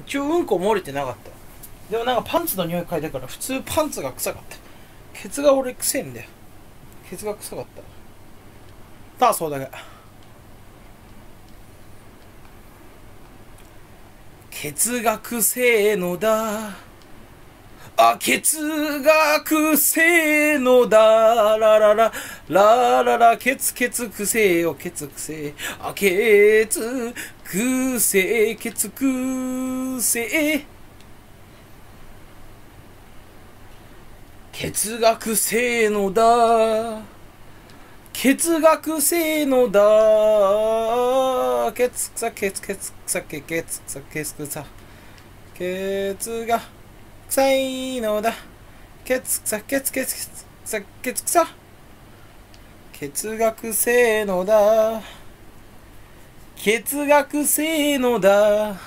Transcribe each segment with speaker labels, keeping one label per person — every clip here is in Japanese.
Speaker 1: 一応うんこ漏れてなかった。でもなんかパンツの匂い嗅いだから普通パンツが臭かった。ケツが俺臭いんだよ。ケツが臭かった。そうだが。ケツが臭えのだ。ケツが臭えのだ。ラララ、ラララ、ケツケツくせえよ、ケツくせえ。ケツくせえ、ケツくせえ。ケツが臭えのだ。ケツが臭えのだ。ケツくさ、ケツケツくさ、ケツくさ、ケツくさ。ケツが臭いのだ。ケツくさ、ケツケツくさ、ケツくさ。ケツが臭えのだ。ケツが臭えのだ。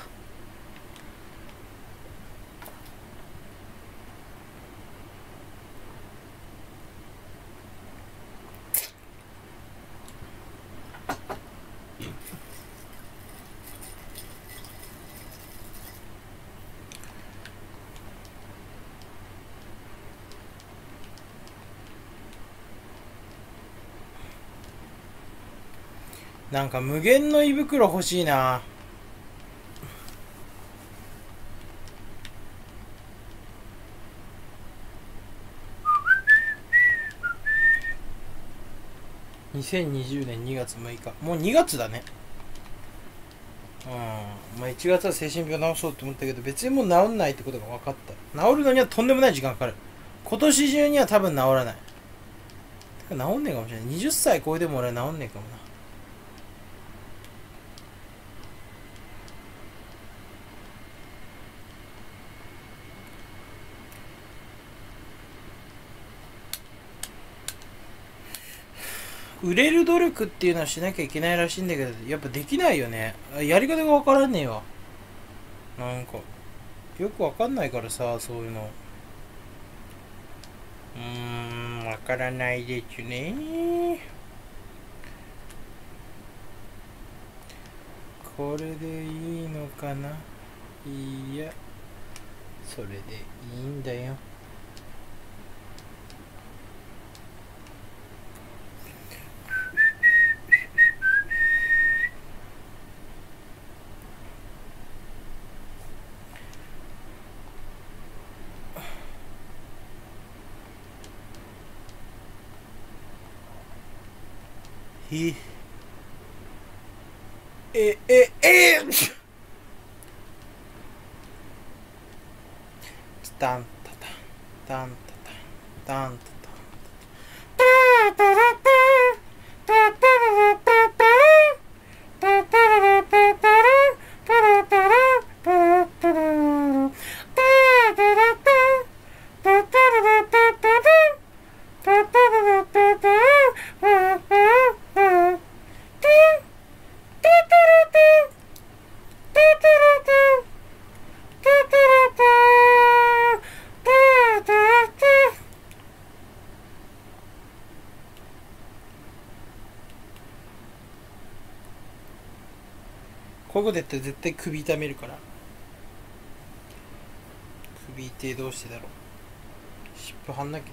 Speaker 1: なんか無限の胃袋欲しいな。2020年2月6日。もう2月だね。まあ1月は精神病治そうと思ったけど、別にもう治んないってことが分かった。治るのにはとんでもない時間かかる。今年中には多分治らない。治んねえかもしれない。20歳超えても俺は治んねえかもな。売れる努力っていうのはしなきゃいけないらしいんだけど、やっぱできないよね。やり方が分からねえわ。なんかよく分かんないからさ、そういうの。分からないですね。これでいいのかな。いや、それでいいんだよ。タンタタンタンタタンタタンこういうことやったら絶対首痛めるから。首痛え。どうしてだろう。湿布貼んなきゃな。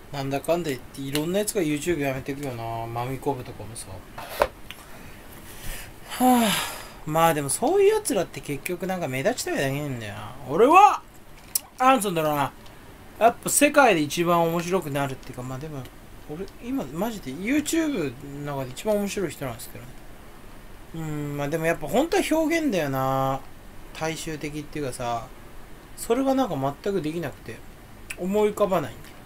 Speaker 1: なんだかんだ言っていろんなやつが YouTube やめてくよな。マミコブとかもさ。はあ、まあでもそういうやつらって結局なんか目立ちたいだけなんだよな。俺はなんつうんだろうな、やっぱ世界で一番面白くなるっていうか、まあでも俺今マジで YouTube の中で一番面白い人なんですけどね。まあでもやっぱ本当は表現だよな。大衆的っていうかさ、それがなんか全くできなくて思い浮かばないんだよ。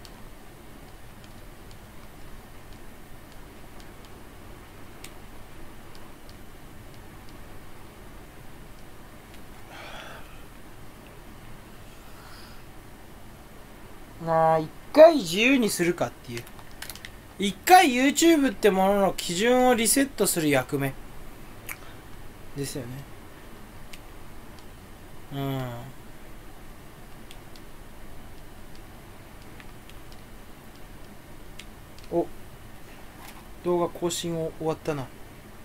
Speaker 1: なあ、一回自由にするかっていう。一回 YouTube ってものの基準をリセットする役目ですよね。うん。お、動画更新を終わったな。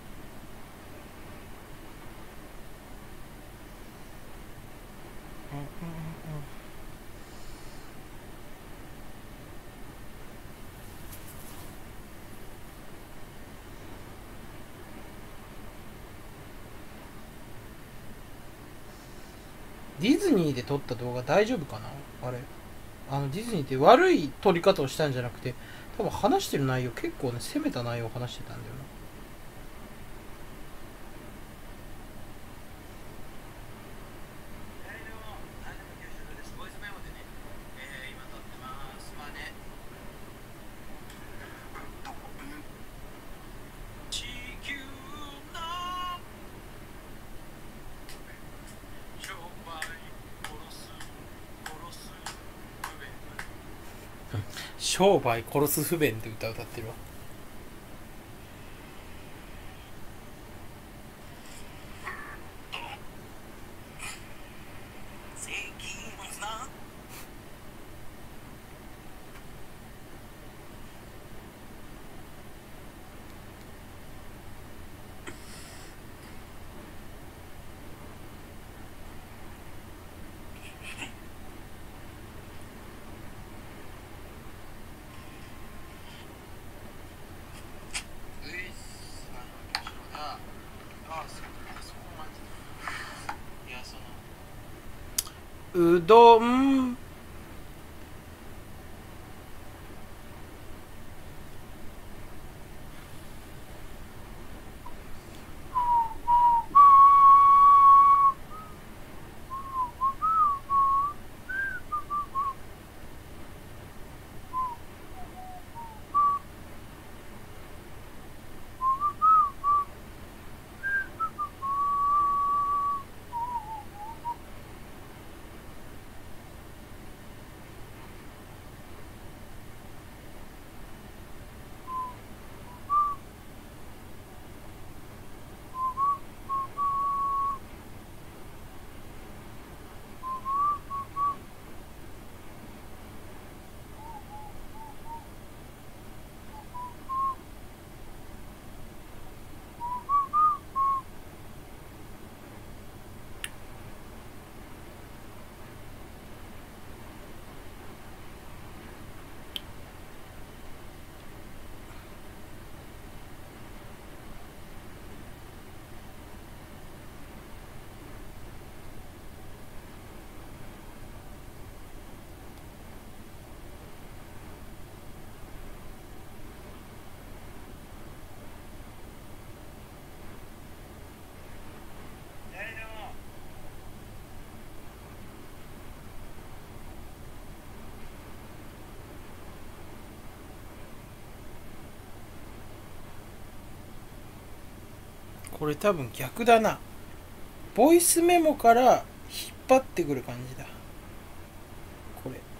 Speaker 1: ディズニーで撮った動画大丈夫かな。あれ、ディズニーって悪い撮り方をしたんじゃなくて、多分話してる内容結構ね、攻めた内容を話してたんだよな。商売殺す不便って歌歌ってるわ。うどん。これ多分逆だな。ボイスメモから引っ張ってくる感じだ。これ。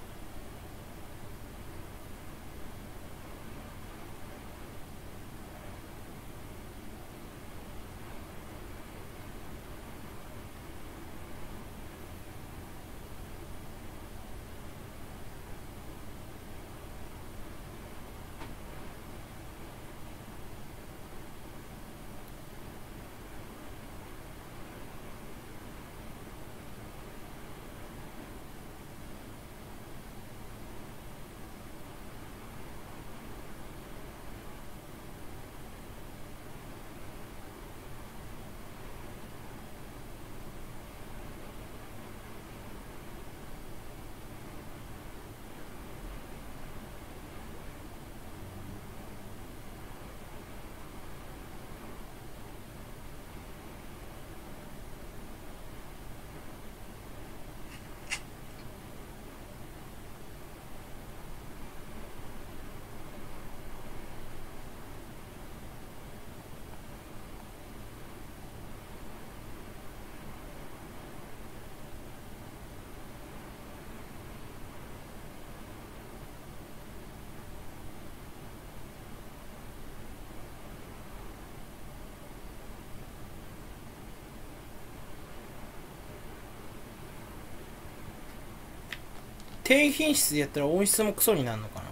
Speaker 1: 低品質でやったら音質もクソになるのかな。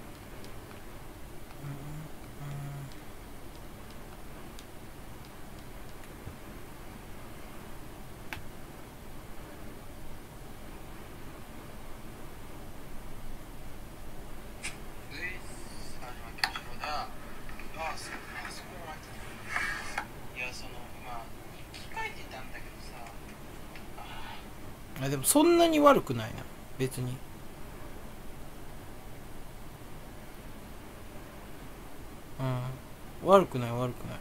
Speaker 1: あ、でもそんなに悪くないな、別に。うん、悪くない悪くない。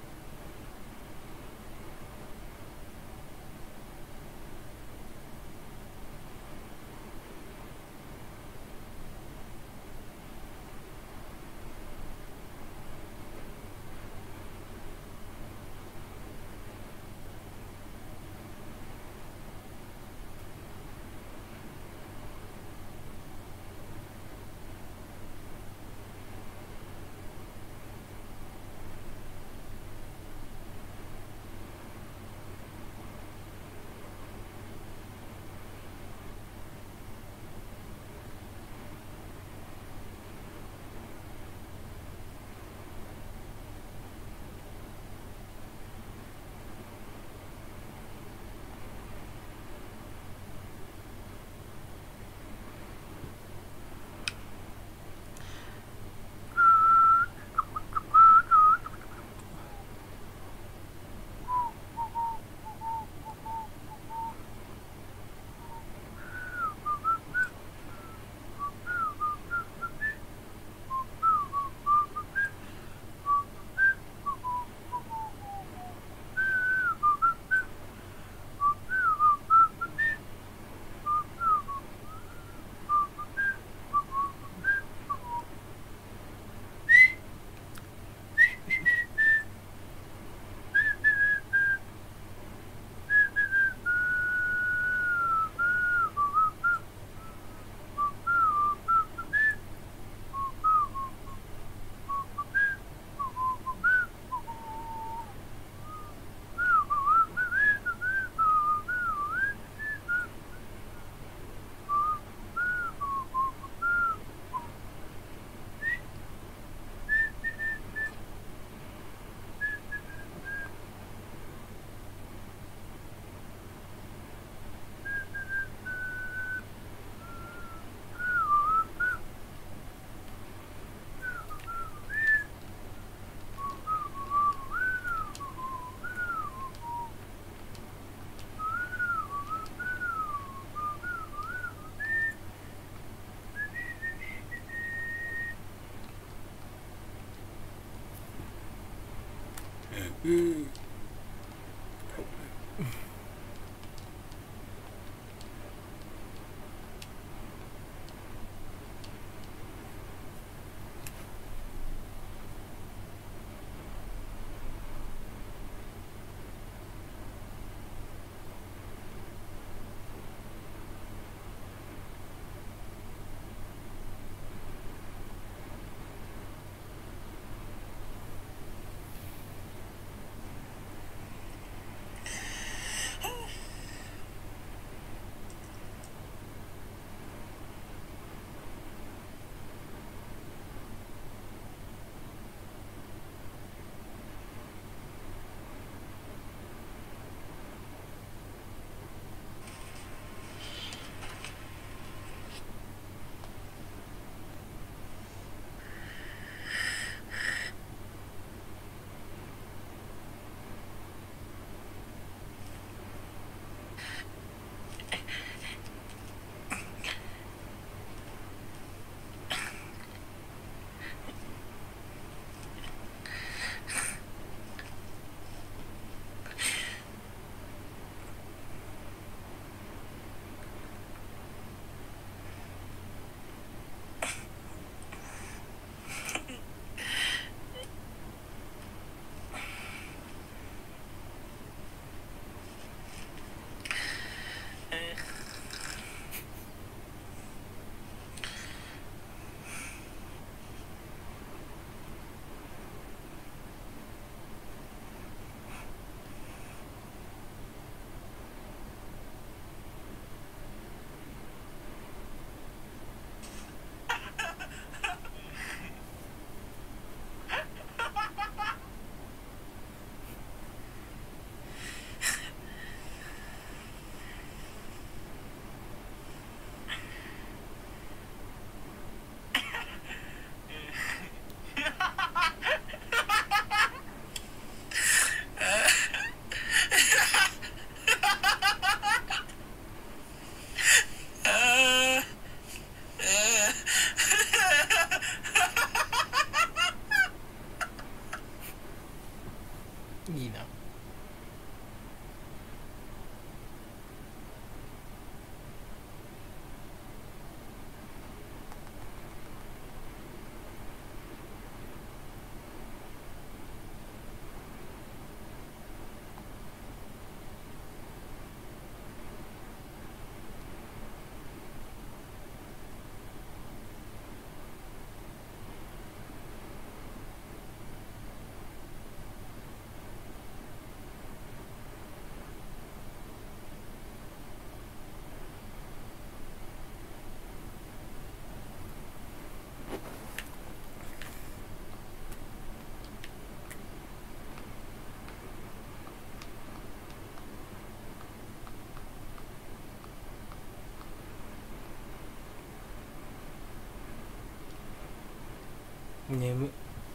Speaker 1: 眠。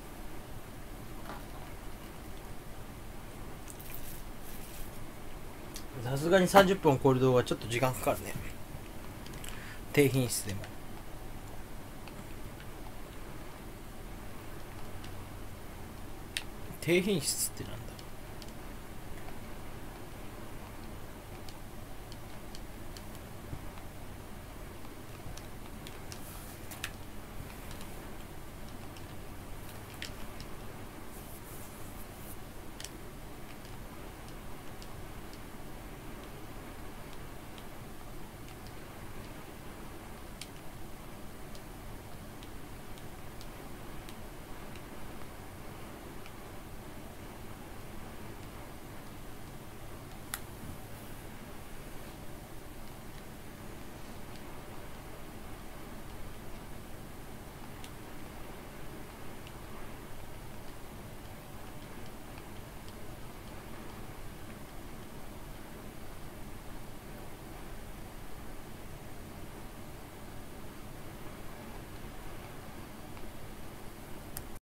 Speaker 1: さすがに30分を超える動画はちょっと時間かかるね。低品質でも。低品質ってなんだ。